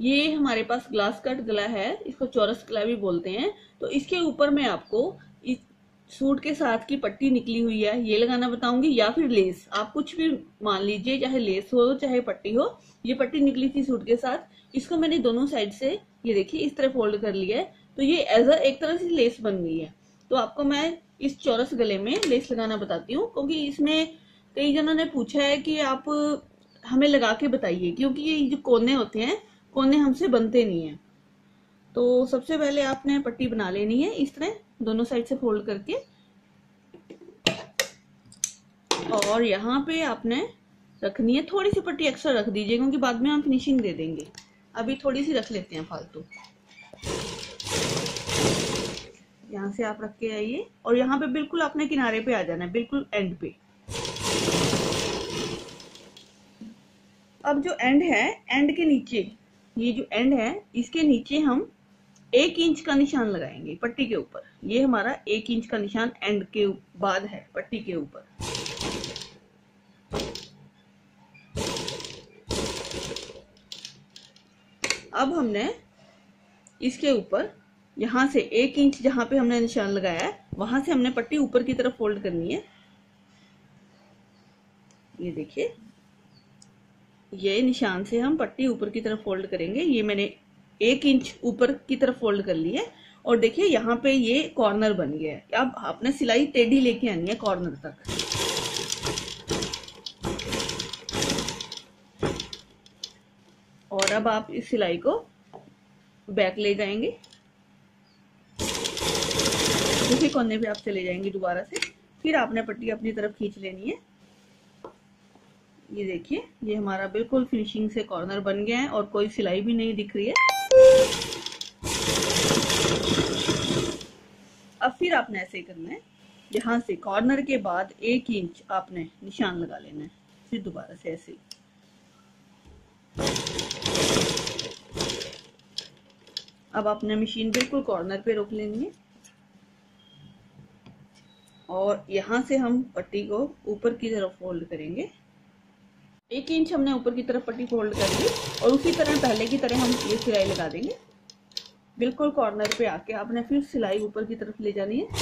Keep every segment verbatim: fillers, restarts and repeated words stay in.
ये हमारे पास glass cut गला है, इसको चौरस गला भी बोलते हैं। तो इसके ऊपर मैं आपको इस सूट के साथ की पट्टी निकली हुई है ये लगाना बताऊंगी, या फिर लेस, आप कुछ भी मान लीजिए, चाहे लेस हो चाहे पट्टी हो। ये पट्टी निकली थी सूट के साथ, इसको मैंने दोनों साइड से ये देखिए इस तरह फोल्ड कर लिया है, तो ये एज अ एक तरह से लेस बन गई है। तो आपको मैं इस चौरस गले में लेस लगाना बताती हूँ, क्योंकि इसमें कई जनों ने पूछा है कि आप हमें लगा के बताइए, क्योंकि ये जो कोने होते हैं कोने हमसे बनते नहीं है। तो सबसे पहले आपने पट्टी बना लेनी है इस तरह दोनों साइड से फोल्ड करके, और यहाँ पे आपने रखनी है थोड़ी सी पट्टी एक्स्ट्रा रख दीजिए, क्योंकि बाद में हम फिनिशिंग दे देंगे। अभी थोड़ी सी रख लेते हैं फालतू। यहाँ से आप रख के आइए और यहाँ पे बिल्कुल आपने किनारे पे आ जाना है, बिल्कुल एंड पे। अब जो एंड है, एंड के नीचे, ये जो एंड है इसके नीचे हम एक इंच का निशान लगाएंगे पट्टी के ऊपर। ये हमारा एक इंच का निशान एंड के बाद है पट्टी के ऊपर। अब हमने इसके ऊपर यहां से एक इंच जहां पे हमने निशान लगाया है वहां से हमने पट्टी ऊपर की तरफ फोल्ड करनी है। ये देखिए, ये निशान से हम पट्टी ऊपर की तरफ फोल्ड करेंगे। ये मैंने एक इंच ऊपर की तरफ फोल्ड कर ली है, और देखिए यहाँ पे ये कॉर्नर बन गया है। अब आपने सिलाई टेढ़ी लेके आनी है कॉर्नर तक। और अब आप इस सिलाई को बैक ले जाएंगे, दूसरे कोने पे आप चले जाएंगे दोबारा से, फिर आपने पट्टी अपनी तरफ खींच लेनी है। ये देखिए, ये हमारा बिल्कुल फिनिशिंग से कॉर्नर बन गया है और कोई सिलाई भी नहीं दिख रही है। अब फिर आपने ऐसे ही करना है, यहाँ से कॉर्नर के बाद एक इंच आपने निशान लगा लेना है, फिर दोबारा से ऐसे ही। अब आपने मशीन बिल्कुल कॉर्नर पे रोक लेनी है, और यहाँ से हम पट्टी को ऊपर की तरफ फोल्ड करेंगे। एक इंच हमने ऊपर की तरफ पट्टी फोल्ड कर ली, और उसी तरह पहले की तरह हम ये सिलाई लगा देंगे। बिल्कुल कॉर्नर पे आके आपने फिर सिलाई ऊपर की तरफ ले जानी है,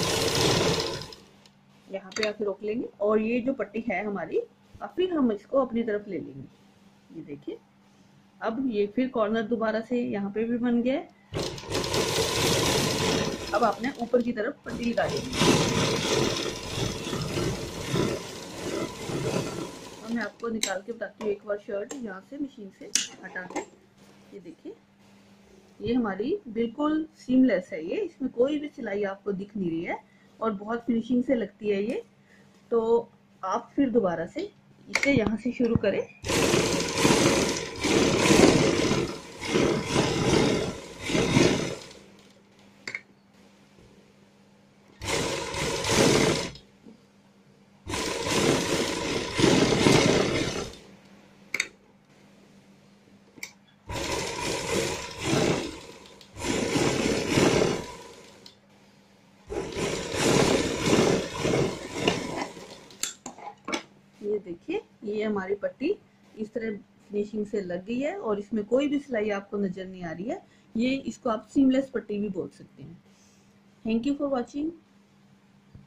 यहाँ पे आके रोक लेंगे, और ये जो पट्टी है हमारी, अब फिर हम इसको अपनी तरफ ले लेंगे। ये देखिए, अब ये फिर कॉर्नर दोबारा से यहाँ पे भी बन गया है। अब आपने ऊपर की तरफ पट्टी लगा देनी। मैं आपको निकाल के बताती हूँ एक बार शर्ट यहाँ से मशीन से हटा के। ये देखिए, ये हमारी बिल्कुल सीमलेस है, ये इसमें कोई भी सिलाई आपको दिख नहीं रही है और बहुत फिनिशिंग से लगती है ये। तो आप फिर दोबारा से इसे यहाँ से शुरू करें। ये देखिए, ये हमारी पट्टी इस तरह फिनिशिंग से लग गई है और इसमें कोई भी सिलाई आपको नजर नहीं आ रही है। ये इसको आप सीमलेस पट्टी भी बोल सकते हैं। Thank you for watching.